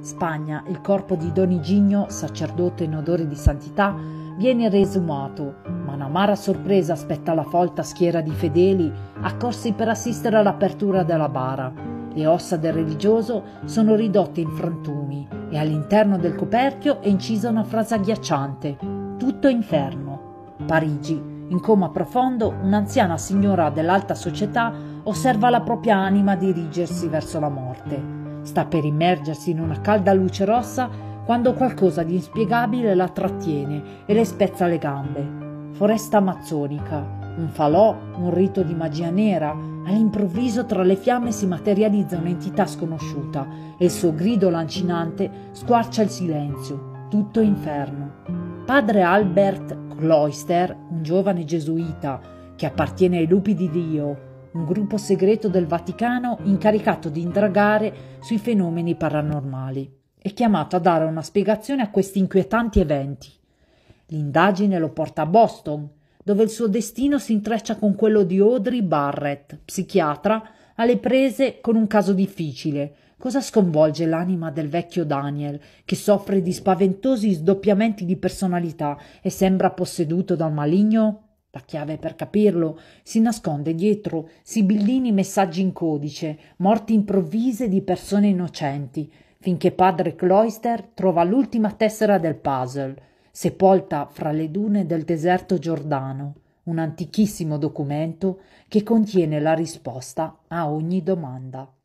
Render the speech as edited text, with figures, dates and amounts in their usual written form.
Spagna, il corpo di Don Igigno, sacerdote in odore di santità, viene riesumato, ma un'amara sorpresa aspetta la folta schiera di fedeli accorsi per assistere all'apertura della bara. Le ossa del religioso sono ridotte in frantumi e all'interno del coperchio è incisa una frase agghiacciante: tutto inferno. Parigi. In coma profondo, un'anziana signora dell'alta società osserva la propria anima dirigersi verso la morte. Sta per immergersi in una calda luce rossa quando qualcosa di inspiegabile la trattiene e le spezza le gambe. Foresta amazzonica, un falò, un rito di magia nera. All'improvviso tra le fiamme si materializza un'entità sconosciuta e il suo grido lancinante squarcia il silenzio. Tutto inferno. Padre Albert Cloyster, un giovane gesuita che appartiene ai Lupi di Dio, un gruppo segreto del Vaticano incaricato di indagare sui fenomeni paranormali, è chiamato a dare una spiegazione a questi inquietanti eventi. L'indagine lo porta a Boston, dove il suo destino si intreccia con quello di Audrey Barrett, psichiatra, alle prese con un caso difficile. Cosa sconvolge l'anima del vecchio Daniel, che soffre di spaventosi sdoppiamenti di personalità e sembra posseduto da un maligno? La chiave per capirlo si nasconde dietro sibillini messaggi in codice, morti improvvise di persone innocenti, finché padre Cloyster trova l'ultima tessera del puzzle, sepolta fra le dune del deserto giordano, un antichissimo documento che contiene la risposta a ogni domanda.